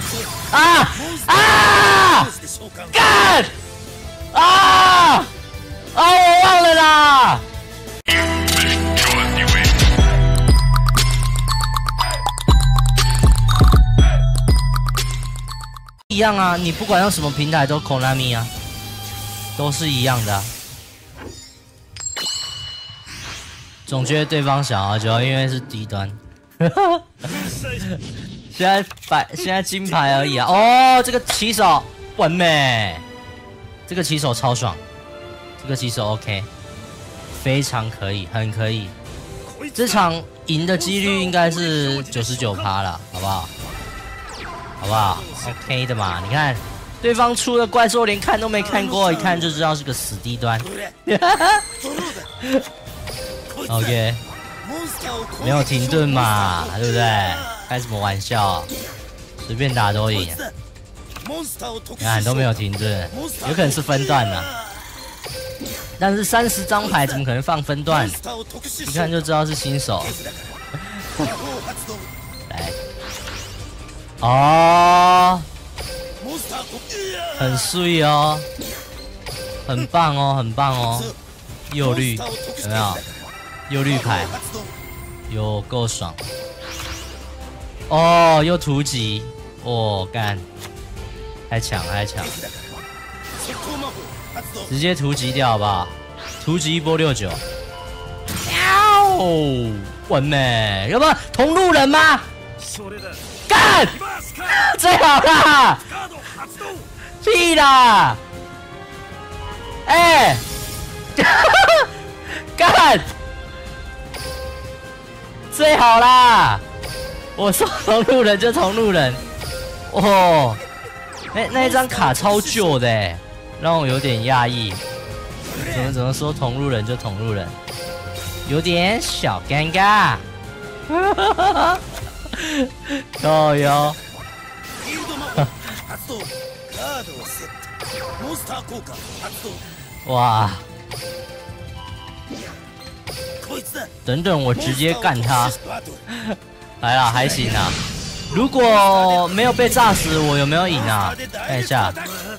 啊啊！干！啊！啊！我忘了啦。一样啊，你不管用什么平台都 Konami 啊，都是一样的、啊。总觉得对方小啊，主要因为是低端。现在金牌而已啊！哦，这个起手完美，这个起手超爽，这个起手 OK， 非常可以，很可以。这场赢的几率应该是99%了，好不好？好不好 ？OK 的嘛，你看对方出的怪兽连看都没看过，一看就知道是个死低端。OK， 没有停顿嘛，对不对？开什么玩笑？随便打都赢。你看都没有停顿，有可能是分段啊。但是30张牌怎么可能放分段？一看就知道是新手。来，哦，很碎哦，很棒哦，很棒哦。右绿有没有？右绿牌，有够爽。哦，又突击，哦干，太强太强，直接突击掉好不好？突击一波69，完美，要不然同路人吗？干，最好啦，屁啦，哎、干，最好啦。我说同路人就同路人，哦，那一张卡超旧的哎，让我有点讶异。怎么说同路人就同路人，有点小尴尬。哦哟，哇！等等，我直接干他！来啦，还行啊。如果没有被炸死，我有没有赢啊？看一下，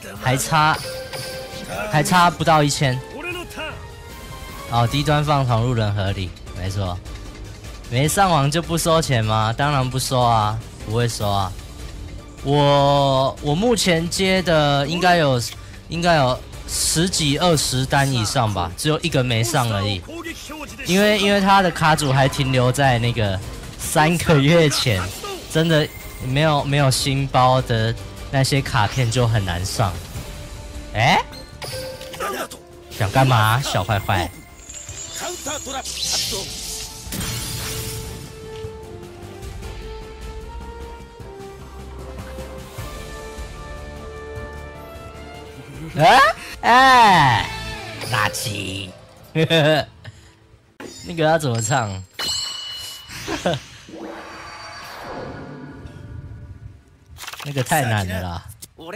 还差不到1000。哦，低端放同路人合理，没错。没上网就不收钱吗？当然不收啊，不会收啊。我目前接的应该有10几20单以上吧，只有一个没上而已。因为他的卡组还停留在那个3个月前，真的没有新包的那些卡片就很难上。哎，想干嘛，小坏坏？哎，垃圾！那个要怎么唱？那个太难了啦！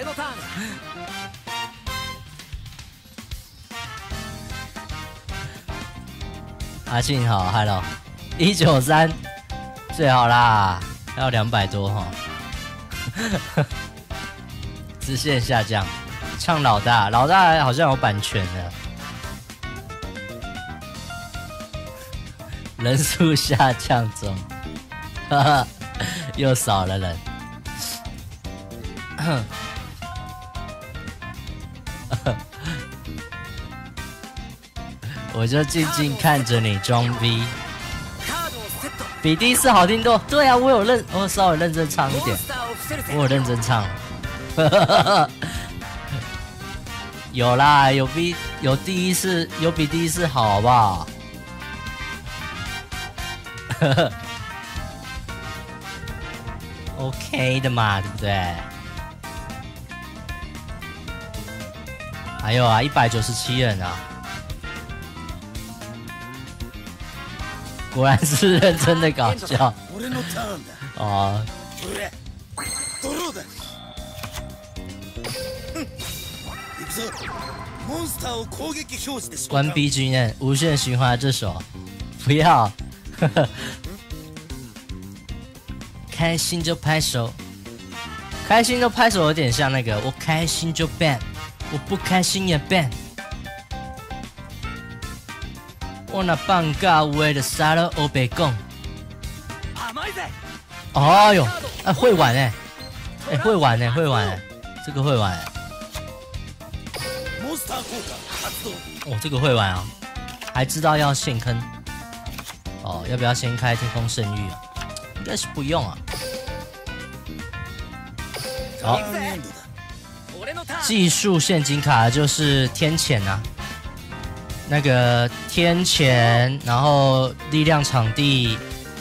阿信好 ，Hello， 193最好啦，要200多哈，直线下降。唱老大好像有版权的，人数下降中，哈哈，又少了人。我就静静看着你装逼，比第一次好听多。对啊，我稍微认真唱一点，我有认真唱。有啦，有比第一次好，好不好？OK 的嘛，对不对？还有啊，197人啊，果然是认真的搞笑哦。关闭军人无限循环这首，不要，开心就拍手， 开心都拍手有点像那个，我开心就 ban， 我不开心也 ban。我那放假为了杀了欧北贡。哦哟，哎会玩哎，哎会玩哎，会玩哎，这个会玩哎。哦，这个会玩啊，还知道要陷坑。哦，要不要先开天空圣域啊？应该是不用啊。好，技术陷阱卡就是天谴啊，那个天谴，然后力量场地，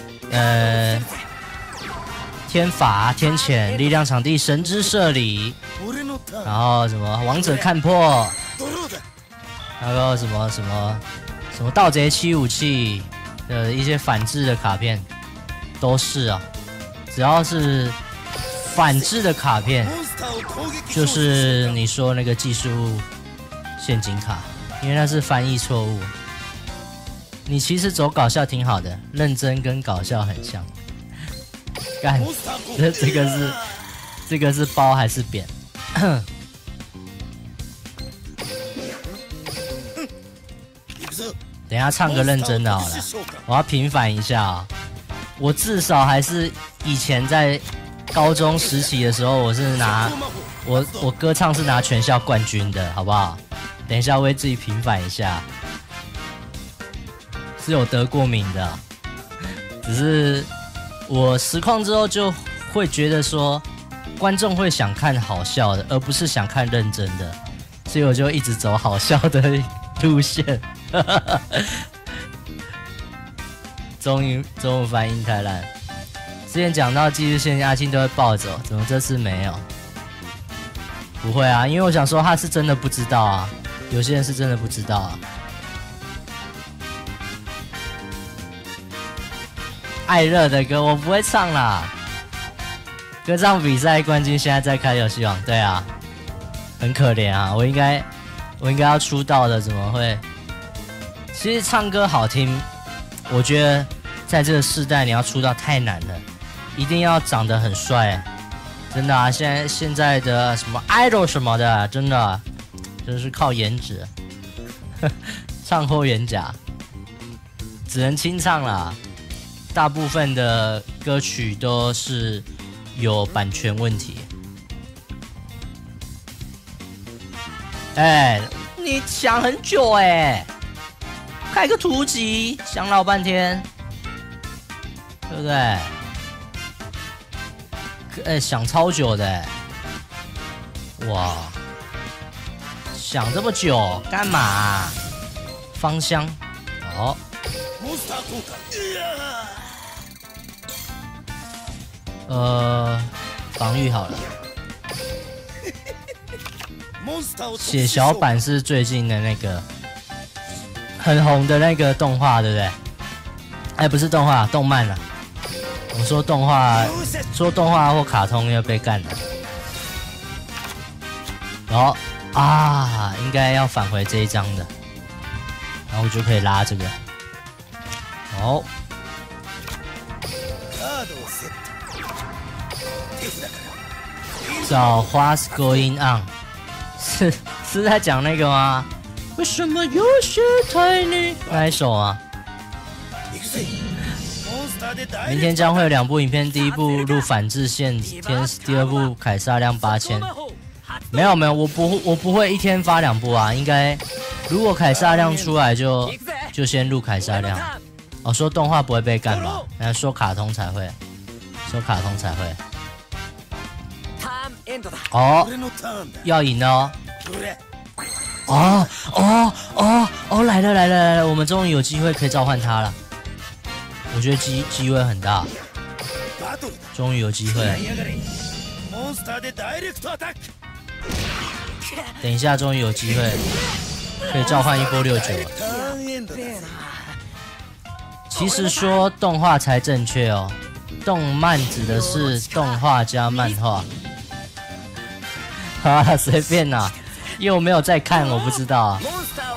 天法、天谴、力量场地、神之射礼，然后什么王者看破，还有什么盗贼七武器的一些反制的卡片，都是啊，只要是反制的卡片，就是你说那个技术陷阱卡，因为那是翻译错误。你其实走搞笑挺好的，认真跟搞笑很像。干，这个是包还是扁？等一下唱个认真的好了，我要平反一下啊！我至少还是以前在高中时期的时候，我是拿我歌唱是拿全校冠军的，好不好？等一下为自己平反一下，是有得过名的，只是我实况之后就会觉得说，观众会想看好笑的，而不是想看认真的，所以我就一直走好笑的路线。中文翻译太烂。之前讲到技术线阿青都会暴走，怎么这次没有？不会啊，因为我想说他是真的不知道啊，有些人是真的不知道啊。爱热的歌我不会唱啦，歌唱比赛冠军现在在开游戏王，对啊，很可怜啊，我应该要出道的，怎么会？其实唱歌好听，我觉得在这个世代你要出道太难了，一定要长得很帅，真的啊！现在的什么 idol 什么的，真的是靠颜值，唱后眼甲，只能清唱啦。大部分的歌曲都是有版权问题。哎，你想很久哎，开个图集想老半天，对不对？哎，想超久的，哇，想这么久干嘛？芳香，哦。防御好了。血小板是最近的那个很红的那个动画，对不对？哎，不是动画，动漫了。我说动画或卡通要被干了。然后啊，应该要返回这一张的，然后我就可以拉这个。好。找 What's Going On 是在讲那个吗？为什么有些太腻？那一首啊。明天将会有2部影片，第一部录反制线天使，第二部凯撒量8000。没有，我不会一天发2部啊，应该如果凯撒量出来就先录凯撒量。哦，说动画不会被干吧？说卡通才会，哦，要赢了哦！来了！我们终于有机会可以召唤他了，我觉得机会很大，终于有机会了。等一下，终于有机会可以召唤一波69了。其实说动画才正确哦，动漫指的是动画加漫画。啊，随便啦，因为我没有在看，我不知道啊。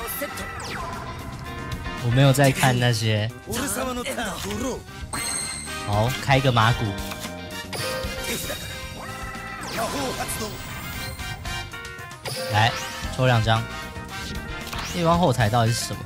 我没有在看那些。好，开个马古。 来抽2张。夜光后台到底是什么？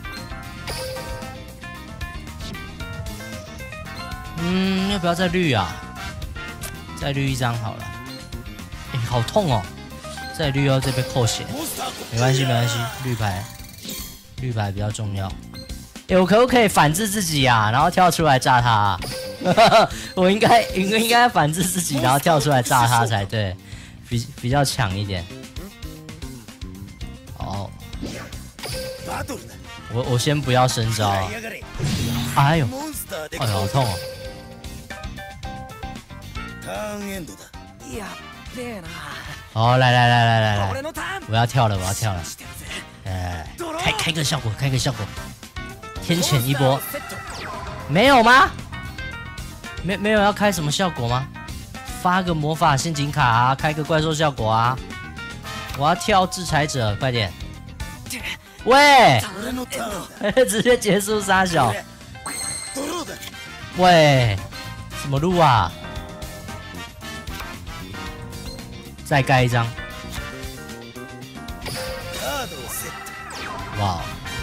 要不要再绿啊？再绿1张好了。哎，好痛哦！再绿哦，这被扣血。没关系，没关系，绿牌比较重要。哎，我可不可以反制自己啊？然后跳出来炸他啊？我应该反制自己，然后跳出来炸他才对，比较强一点。好，我先不要升招啊。哎呦，好痛哦！好，来，我要跳了，哎，开个效果，天谴一波，没有吗？没有要开什么效果吗？发个魔法陷阱卡啊，开个怪兽效果啊！我要跳制裁者，快点！喂，直接结束杀小！喂，什么路啊？再盖1张！哇，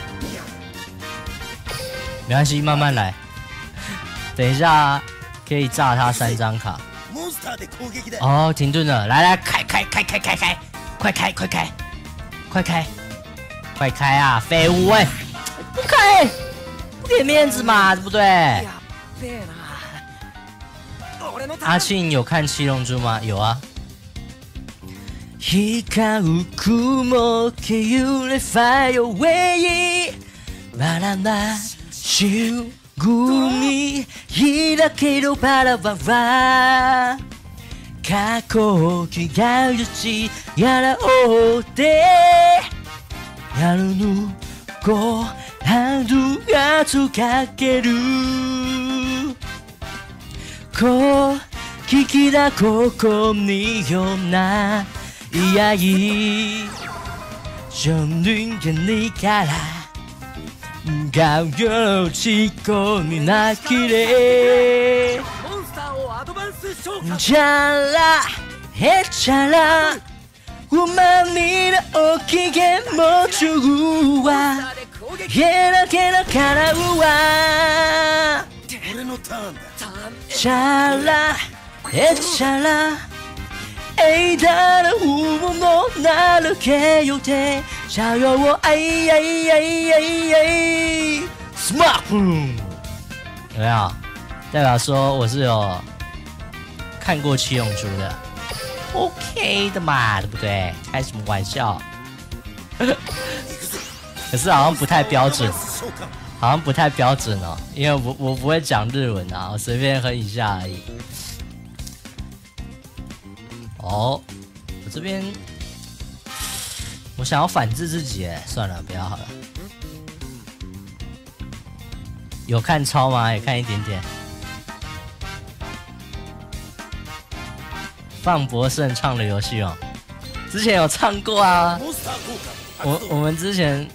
没关系，慢慢来。等一下可以炸他3张卡。哦，停顿了，来，开，快开啊！废物喂，不开，不给面子嘛，对不对？阿庆有看《七龙珠》吗？有啊。光う雲け揺れファイアウェイまらなし海開けろバラバラ過去気が打ちやらおうてやるのこハンドがつかけるこう聞きだここによないやいschon den你から顔よちこになきれチャラヘチャラうまみのおきげもちゅうわゲラゲラからうわチャラヘチャラ愛的无能那了给有的想要我爱，smack， 有没有？代表说我是有看过《七龙珠》的 ，OK 的嘛，对不对？开什么玩笑？可是好像不太标准，哦，因为我不会讲日文啊，我随便哼一下而已。哦，我这边我想要反制自己，算了，不要好了。有看超吗？也看一点点。范博胜唱的游戏哦，之前有唱过啊。我们之前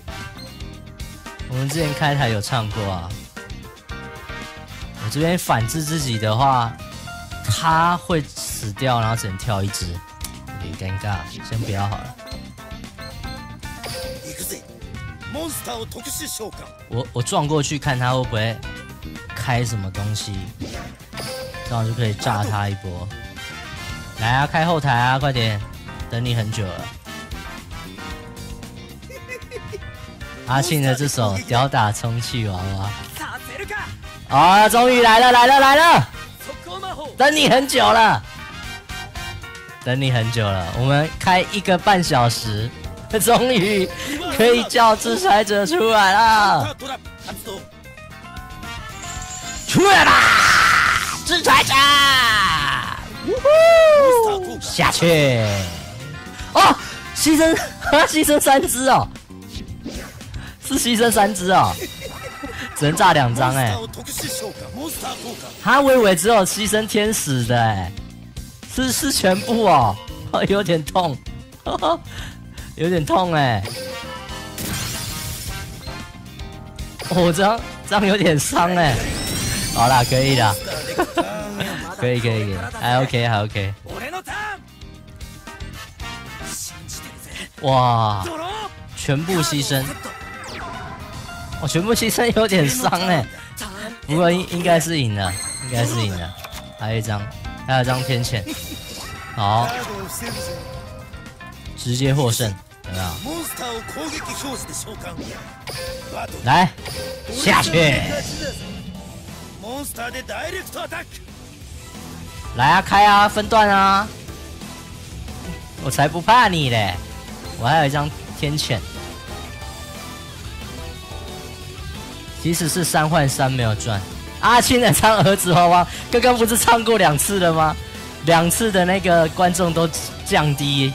开台有唱过啊。我这边反制自己的话，他会死掉，然后只能跳1只，有点尴尬，先不要好了。我撞过去看他会不会开什么东西，这样就可以炸他一波。来啊，开后台啊，快点，等你很久了。阿庆的这首《吊打充气娃娃》啊，终于来了！等你很久了，我们开1个半小时，终于可以叫制裁者出来了！出来啦，制裁者！下去！哦，牺牲3只哦，是牺牲3只哦。只能炸2张哎，我以为只有牺牲天使的哎，是全部哦，有点痛，有点痛哎，哦这样有点伤哎，好啦可以啦，可以，还 OK。 哇，全部牺牲，我全部牺牲有点伤哎，不过应该是赢了，应该是赢了。还有一张天谴，好，直接获胜，有没有？来，下去！来啊，开啊，分段啊！我才不怕你嘞！我还有一张天谴，即使是3换3没有赚。阿青的唱儿子娃娃，刚刚不是唱过2次了吗？2次的那个观众都降低。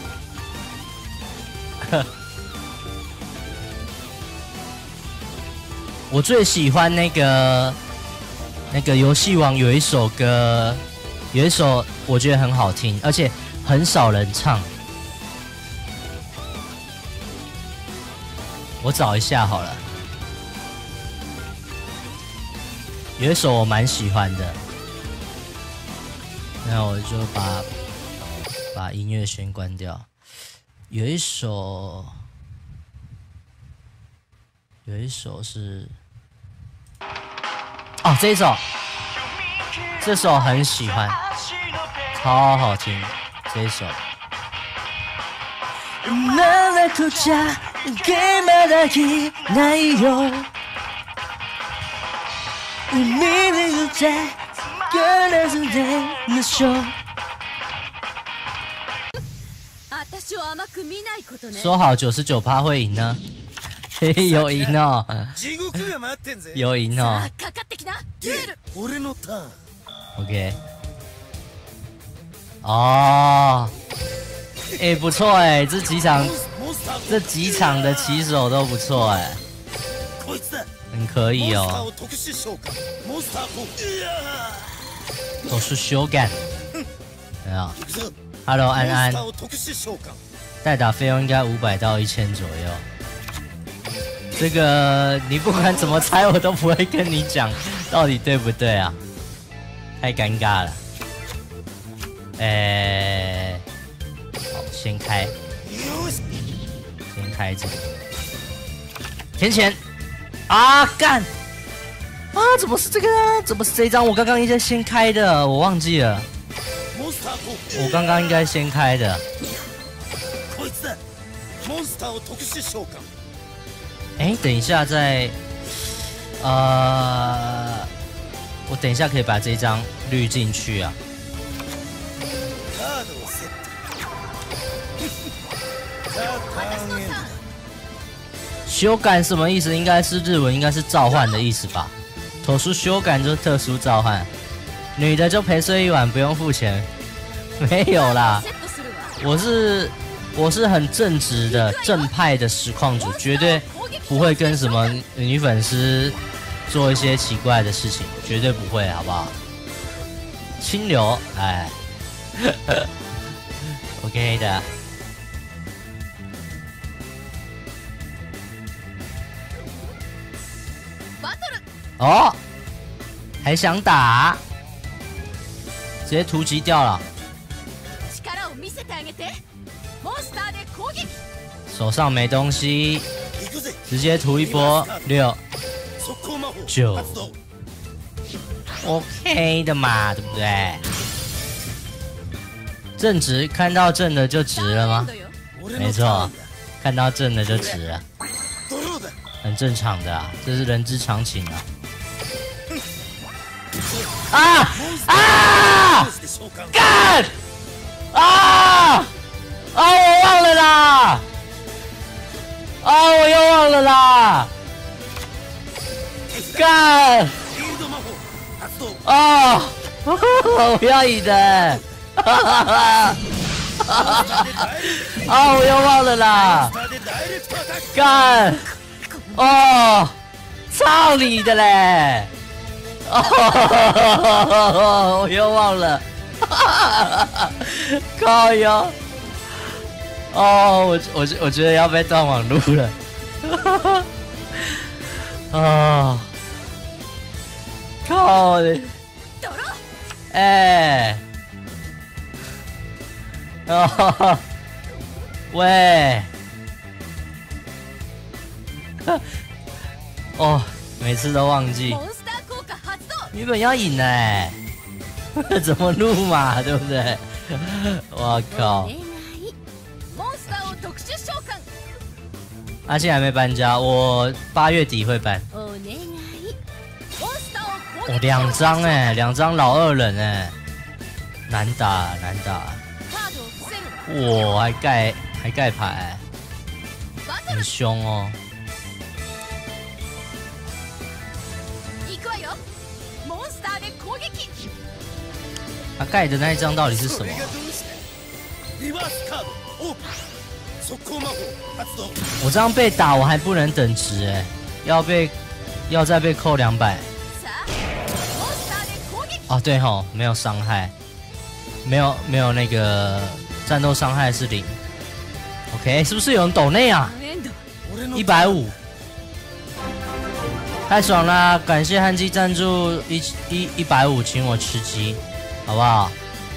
我最喜欢那个游戏王有一首歌，有一首我觉得很好听，而且很少人唱。我找一下好了，有一首我蛮喜欢的，那我就把音乐先关掉。有一首是哦，这首很喜欢，超好听，这一首。说好99%会赢呢，有赢哦，有赢哦。OK， 哦，哎，不错哎，这几场的起手都不错哎，很可以哦。都是修改，没有 ？Hello 安安，代打费用应该500到1000左右。这个你不管怎么猜，我都不会跟你讲到底对不对啊，太尴尬了。好，先开这个填钱啊，干啊！怎么是这个啊？怎么是这一张？我刚刚应该先开的，我忘记了。我刚刚应该先开的。等一下再，我等一下可以把这张滤进去啊。修改什么意思？应该是日文，应该是召喚的意思吧？特殊修改就是特殊召唤，女的就陪睡一晚不用付钱，没有啦。我是很正直的正派的实况主，绝对不会跟什么女粉丝做一些奇怪的事情，绝对不会，好不好？清流，哎，OK 的。哦，还想打，直接突击掉了。手上没东西，直接涂一波6、9 ，OK 的嘛，对不对？正直，看到正的就直了吗？没错，看到正的就直了，很正常的啊，这是人之常情啊。啊啊！干！啊！我忘了啦！我又忘了啦！干！我要赢的！我又忘了啦！干！操你的嘞！我又忘了，靠腰！我觉得要被断网路了。靠的！ 喂，哦，每次都忘记，原本要赢哎，怎么录嘛，对不对？我靠！阿信还没搬家，我8月底会搬。哦，2张哎，2张老二人哎，难打难打。哇，还盖牌，很凶哦。他盖的那一张到底是什么？我这样被打，我还不能等值哎，要再被扣200。哦，对吼，没有伤害，没有那个战斗伤害是0。OK， 是不是有人抖内啊？150，太爽啦！感谢汉基赞助150，请我吃鸡，好不好？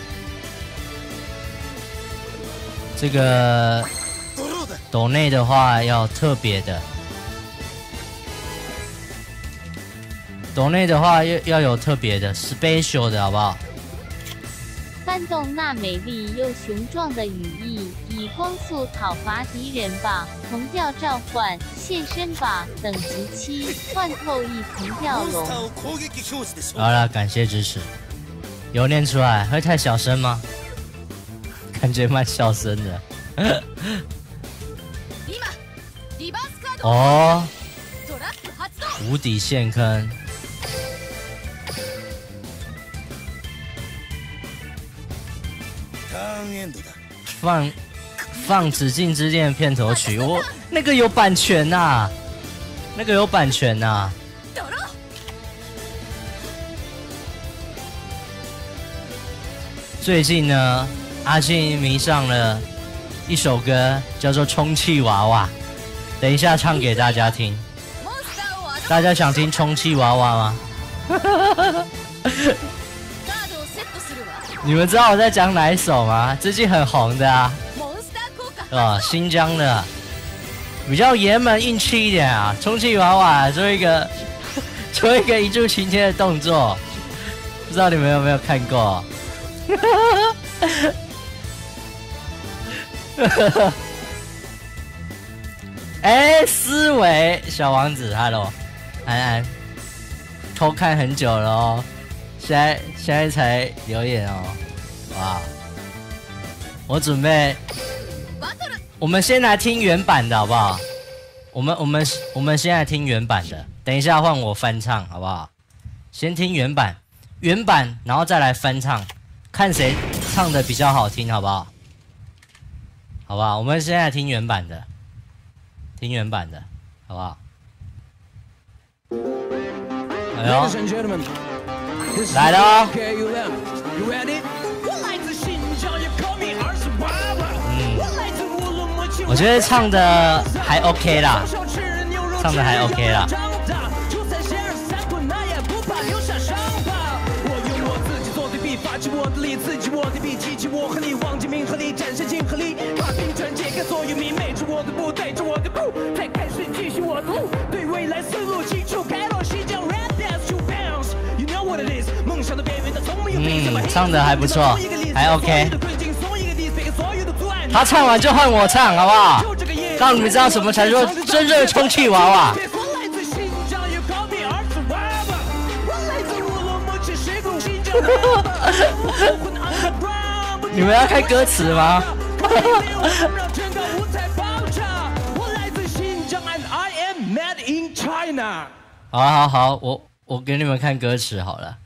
这个抖内的话要特别的，抖内的话要有特别的 special 的好不好？ 翻动那美丽又雄壮的羽翼，以光速讨伐敌人吧！铜吊召唤，现身吧！等级7，换透一铜吊龙。 好了，感谢支持。有念出来，会太小声吗？感觉蛮小声的。哦，无底陷坑。放紫禁之巅片头曲，我那个有版权呐，那个有版权呐。最近呢，阿信迷上了一首歌，叫做《充气娃娃》，等一下唱给大家听。大家想听充气娃娃吗？你们知道我在讲哪一首吗？最近很红的啊，新疆的，比较爷们硬气一点啊。充气娃娃做一个一柱擎天的动作，不知道你们有没有看过？哎，思维小王子 ，Hello， 安安，偷看很久了哦。现在才留言哦，哇！我准备，我们先来听原版的好不好？我们先来听原版的，等一下换我翻唱好不好？先听原版，然后再来翻唱，看谁唱的比较好听好不好？好不好？我们现在听原版的，好不好？哎呦！来了哦！我觉得唱的还 OK 啦，唱的还 OK 啦。唱的还不错，还 OK。他唱完就换我唱，好不好？让你们知道什么才说真正的充气娃娃。你们要看歌词吗？好，我给你们看歌词好了。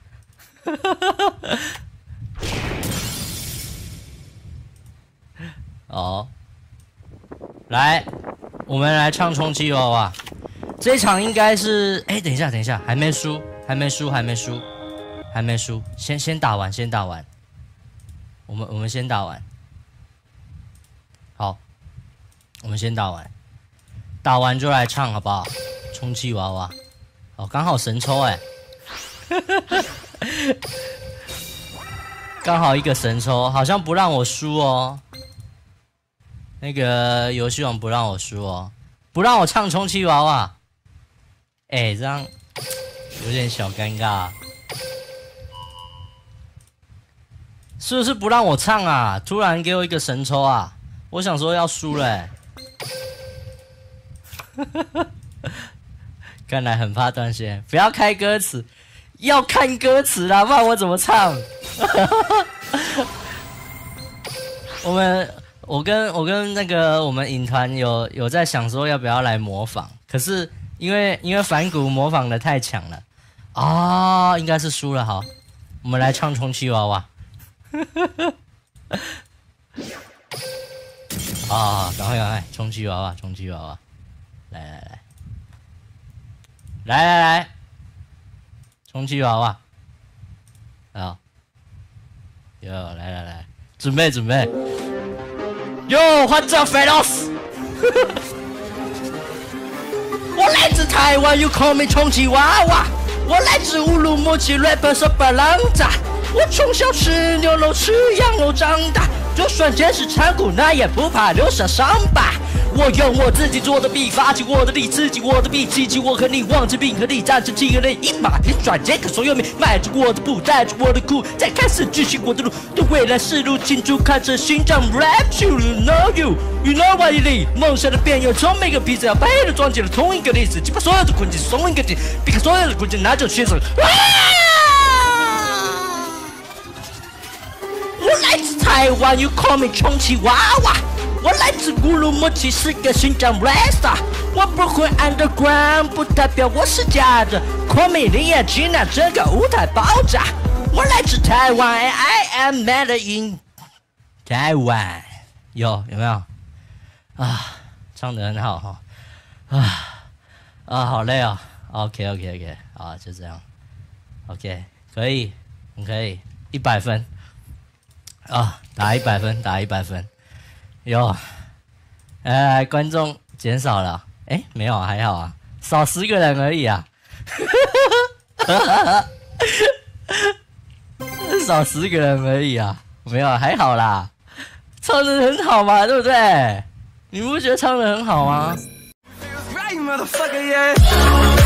哦，来，我们来唱充气娃娃。这一场应该是，哎，等一下，还没输，先打完，我们先打完。好，我们先打完，打完就来唱好不好？充气娃娃，哦，刚好神抽哎。刚好一个神抽，好像不让我输哦。 那个游戏王不让我输哦，不让我唱充气娃娃。哎，这样有点小尴尬。是不是不让我唱啊？突然给我一个神抽啊！我想说要输了欸。看来很怕断线，不要开歌词，要看歌词啦，不然我怎么唱？我跟那个我们影团有在想说要不要来模仿，可是因为反骨模仿的太强了啊，应该是输了。好，我们来唱充气娃娃。啊，赶快，充气娃娃，充气娃娃，来，充气娃娃，好，哟，来，准备，Yo，what's up, fellas？ 我来自台湾 ，You call me 充气娃娃。我来自乌鲁木齐 ，rapper 是巴郎扎。我从小吃牛肉吃羊肉长大，就算现实残酷，那也不怕留下伤疤。我用我自己做的笔，发起我的力，刺激我的笔，奇迹我和你望着并和你战成七个人，一马平川，杰克所有名，迈着我的步，带着我的酷，再开始继续我的路，对未来是路清楚，看着心脏 rap you know you know what it is， 梦想的变有从每个皮子要背的装进了同一个历史，击败所有的困境，送一个劲，避开所有的困境，那就选择。我来自台湾 ，You call me 充气娃娃。我来自乌鲁木齐，是个新疆 rapper。我不会 underground， 不代表我是假的。Call me 你眼睛让整个舞台爆炸。我来自台湾 ，and I am made in 台湾。有没有？啊，唱得很好哈。好累哦。OK， 好，就这样。OK， 可以，你可以，100分。啊，打100分。有，观众减少了，没有，还好啊，少10个人而已啊，少10个人而已啊，没有，还好啦，唱得很好嘛，对不对？你不觉得唱得很好吗？